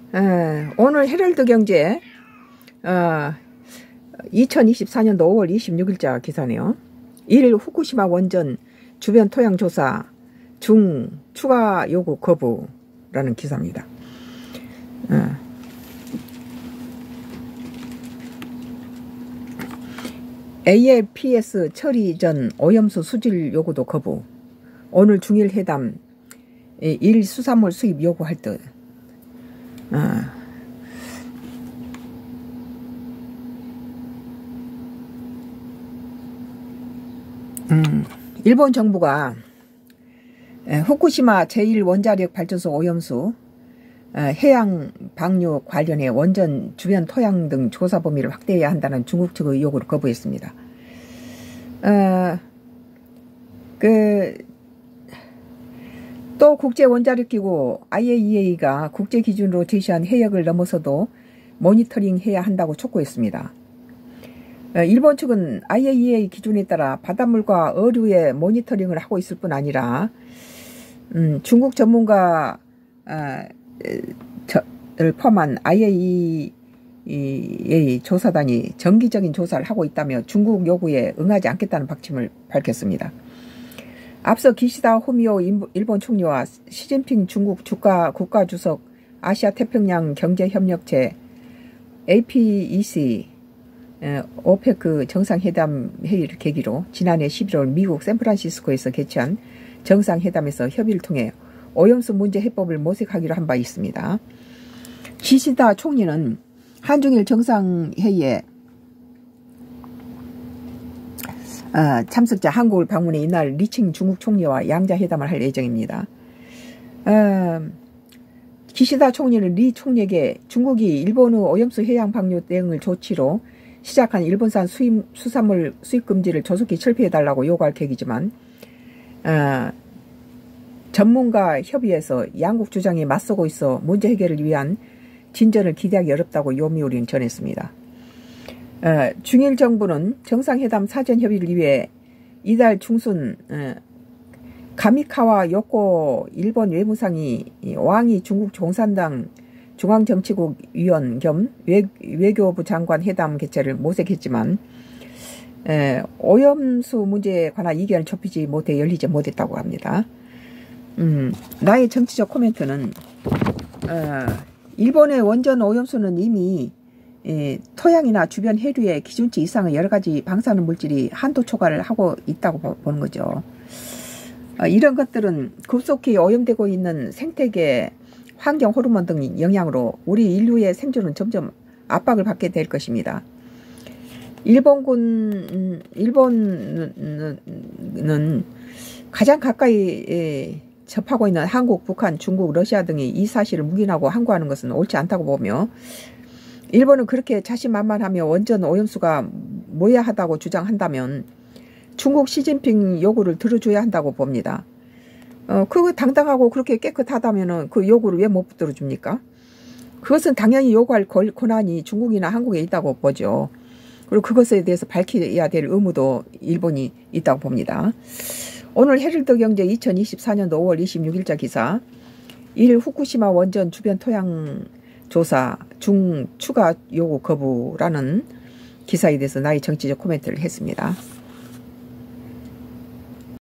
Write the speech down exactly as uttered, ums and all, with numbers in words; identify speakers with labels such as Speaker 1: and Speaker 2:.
Speaker 1: 에, 오늘 헤럴드 경제 어, 이천이십사 년도 오월 이십육일자 기사네요. 일 후쿠시마 원전 주변 토양 조사 중 추가 요구 거부라는 기사입니다. 어. 에이엘피에스 처리 전 오염수 수질 요구도 거부. 오늘 중일 회담 일 수산물 수입 요구할 듯. 어. 음, 일본 정부가 후쿠시마 제일 원자력 발전소 오염수 해양 방류 관련해 원전 주변 토양 등 조사 범위를 확대해야 한다는 중국 측의 요구를 거부했습니다. 어, 그, 또 국제원자력기구 아이에이이에이가 국제 기준으로 제시한 해역을 넘어서도 모니터링해야 한다고 촉구했습니다. 어, 일본 측은 아이에이이에이 기준에 따라 바닷물과 어류의 모니터링을 하고 있을 뿐 아니라 음, 중국 전문가 어, 를 포함한 아이에이이에이 조사단이 정기적인 조사를 하고 있다며 중국 요구에 응하지 않겠다는 방침을 밝혔습니다. 앞서 기시다 후미오 일본 총리와 시진핑 중국 주가 국가주석 아시아태평양 경제협력체 에이피이씨 오페크 정상회담 회의를 계기로 지난해 십일월 미국 샌프란시스코에서 개최한 정상회담에서 협의를 통해 오염수 문제 해법을 모색하기로 한 바 있습니다. 기시다 총리는 한중일 정상회의에 어, 참석자 한국을 방문해 이날 리칭 중국 총리와 양자회담을 할 예정입니다. 어, 기시다 총리는 리 총리에게 중국이 일본의 오염수 해양 방류 대응을 조치로 시작한 일본산 수입, 수산물 수입 금지를 조속히 철폐해달라고 요구할 계기지만 어, 전문가 협의에서 양국 주장에 맞서고 있어 문제 해결을 위한 진전을 기대하기 어렵다고 요미우리는 전했습니다. 어, 중일 정부는 정상회담 사전 협의를 위해 이달 중순 어, 가미카와 요코 일본 외무상이 왕이 중국 공산당 중앙정치국 위원 겸 외, 외교부 장관 회담 개최를 모색했지만 에, 오염수 문제에 관한 의견을 좁히지 못해 열리지 못했다고 합니다. 음, 나의 정치적 코멘트는 어, 일본의 원전 오염수는 이미 에, 토양이나 주변 해류의 기준치 이상의 여러가지 방사능 물질이 한도 초과를 하고 있다고 보는 거죠. 어, 이런 것들은 급속히 오염되고 있는 생태계, 환경 호르몬 등 영향으로 우리 인류의 생존은 점점 압박을 받게 될 것입니다. 일본군, 일본은 가장 가까이 접하고 있는 한국, 북한, 중국, 러시아 등이 이 사실을 묵인하고 항거하는 것은 옳지 않다고 보며 일본은 그렇게 자신만만하며 원전 오염수가 모야하다고 주장한다면 중국 시진핑 요구를 들어줘야 한다고 봅니다. 어, 그거 당당하고 그렇게 깨끗하다면 그 요구를 왜 못 들어줍니까? 그것은 당연히 요구할 권한이 중국이나 한국에 있다고 보죠. 그리고 그것에 대해서 밝혀야 될 의무도 일본이 있다고 봅니다. 오늘 헤럴드 경제 이천이십사 년도 오월 이십육일자 기사 일 후쿠시마 원전 주변 토양 조사 중 추가 요구 거부라는 기사에 대해서 나의 정치적 코멘트를 했습니다.